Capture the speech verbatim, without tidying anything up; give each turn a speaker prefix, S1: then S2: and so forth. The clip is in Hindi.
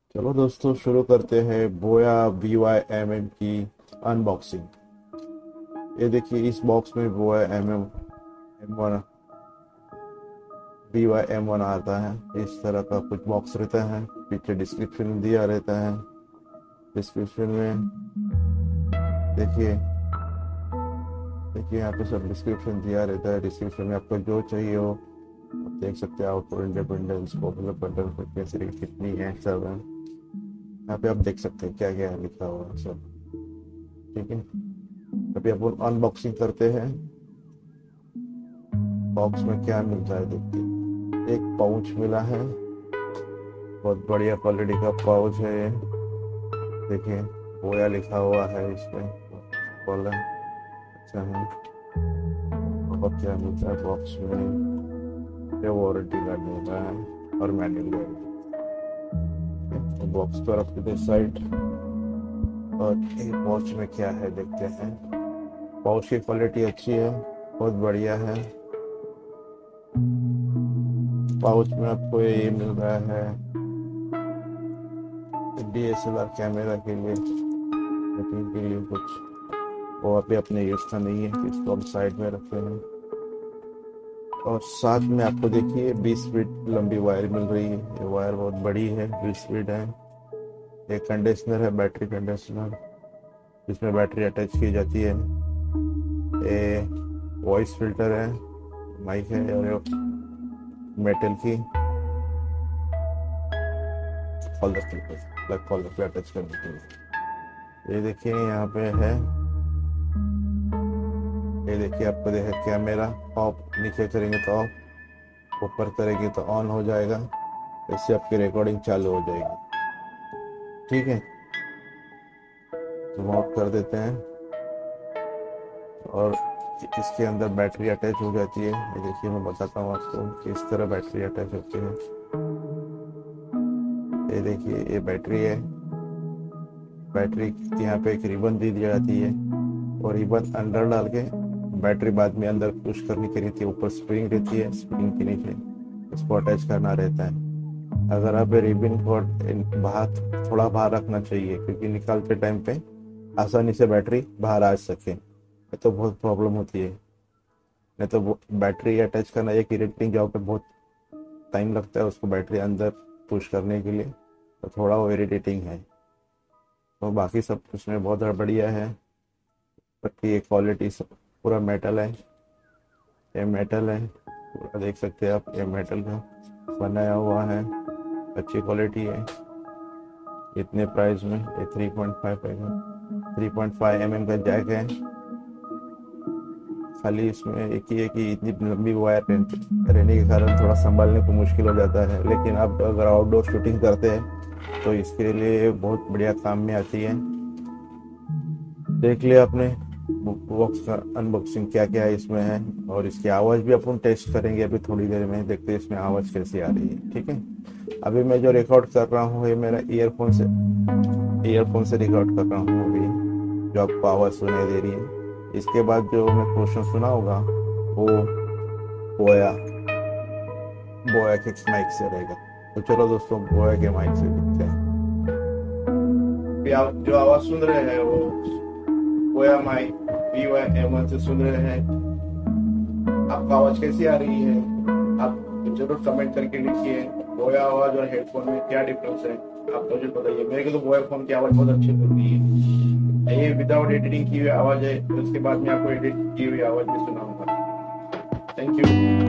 S1: चलो दोस्तों, शुरू करते हैं Boya V Y M M की अनबॉक्सिंग। ये देखिए, इस बॉक्स में Boya M M M one V Y M one आता है। इस तरह का कुछ बॉक्स रहता है। पीछे डिस्क्रिप्शन दिया रहता है। डिस्क्रिप्शन में देखिए देखिए यहाँ पे सब डिस्क्रिप्शन दिया रहता है। डिस्क्रिप्शन में आपको जो चाहिए हो आप देख सकते हैं। Output independence popular button frequency कितनी है, सब है यहाँ पे। आप देख सकते हैं क्या क्या लिखा हुआ है सब। ठीक है, अभी अपन अनबॉक्सिंग करते हैं। बॉक्स में क्या मिलता है देखते हैं। एक पाउच मिला है, बहुत बढ़िया क्वालिटी का पाउच है ये। देखिए, बोया लिखा हुआ है इसमें। कॉलर अच्छा है। और क्या मिलता है बॉक्स में, ये वारंटी कार्ड मिलता है और मैनुअल गाइड। तो बॉक्स को रख देते साइड। और ये पाउच में क्या है देखते हैं। पाउच की क्वालिटी अच्छी है, बहुत बढ़िया है। पाउच में आपको ये मिल रहा है D S L R camera के लिए, शूटिंग के लिए कुछ। वो अभी अपने यूज का नहीं है, इसको हम साइड में रखते हैं। और साथ में आपको देखिए बीस फीट लंबी वायर मिल रही है। ये वायर बहुत बड़ी है, बीस फीट है। एक कंडीशनर है, बैटरी कंडीशनर, जिसमें बैटरी अटैच की जाती है। ये वॉइस फिल्टर है, माइक है, और मेटल की होल्डर प्लग होल्डर पे अटैच करने के लिए। ये देखिए यहाँ पे है। ये देखिए, आपको देखा कैमरा ऑफ, नीचे करेंगे तो ऑफ, ऊपर करेंगे तो ऑन हो जाएगा। इससे आपकी रिकॉर्डिंग चालू हो जाएगी। ठीक है, तो आउट कर देते हैं। और इसके अंदर बैटरी अटैच हो जाती है। ये देखिए, मैं बताता हूँ आपको किस तरह बैटरी अटैच होती है। ये देखिए, ये बैटरी है। बैटरी यहाँ पे एक रिबन दी जाती है, और रिबन अंदर डाल के बैटरी बाद में अंदर पुश करनी की रहती है। ऊपर स्प्रिंग रहती है, स्प्रिंग के नीचे इसको अटैच करना रहता है। अगर आप रिबन को बाहर, थोड़ा बाहर रखना चाहिए, क्योंकि निकालते टाइम पे आसानी से बैटरी बाहर आ सके। तो बहुत प्रॉब्लम होती है। नहीं तो बैटरी अटैच करना एक इरिटेटिंग जॉब पे बहुत टाइम लगता है, उसको बैटरी अंदर पुश करने के लिए। तो थोड़ा वो इरिटेटिंग है। तो बाकी सब कुछ में बहुत बढ़िया है। बाकी ये क्वालिटी सब पूरा मेटल है। ये मेटल है पूरा, देख सकते हैं आप। ये मेटल का बनाया हुआ है, अच्छी क्वालिटी है। इतने प्राइस में ये थ्री पॉइंट फाइव है, three point five M M का जैक है। खाली इसमें एक ही है कि इतनी लंबी वायर रहने के कारण थोड़ा संभालने को मुश्किल हो जाता है। लेकिन आप अगर आउटडोर शूटिंग करते हैं तो इसके लिए बहुत बढ़िया काम में आती है। देख लिया आपने बॉक्स का अनबॉक्सिंग, क्या क्या इसमें है। और इसकी आवाज़ भी अपन टेस्ट करेंगे अभी थोड़ी देर में। देखते हैं इसमें आवाज़ कैसी आ रही है। ठीक है, अभी मैं जो रिकॉर्ड कर रहा हूँ ये मेरा ईयरफोन से ईयरफोन से रिकॉर्ड कर रहा हूँ अभी, जो आपको आवाज़ सुनाई दे रही है। इसके बाद जो मैं क्वेश्चन सुना होगा वो बोया बोया के माइक से रहेगा। तो चलो दोस्तों, बोया के माइक से देखते हैं। अभी आप जो आवाज़ सुन रहे हैं वो Boya mic V Y M one से सुन रहे हैं। आपको आवाज़ कैसी आ रही है आप जरूर कमेंट करके लिखिए। बोया आवाज़ और हेडफोन में क्या डिफरेंस है आप मुझे बताइए। मेरे को तो बोया फोन की आवाज़ बहुत अच्छी लगती है। ये विदाउट एडिटिंग की हुई आवाज़ है, उसके बाद में आपको एडिट की हुई आवाज़ भी सुनाऊंगा। Thank you.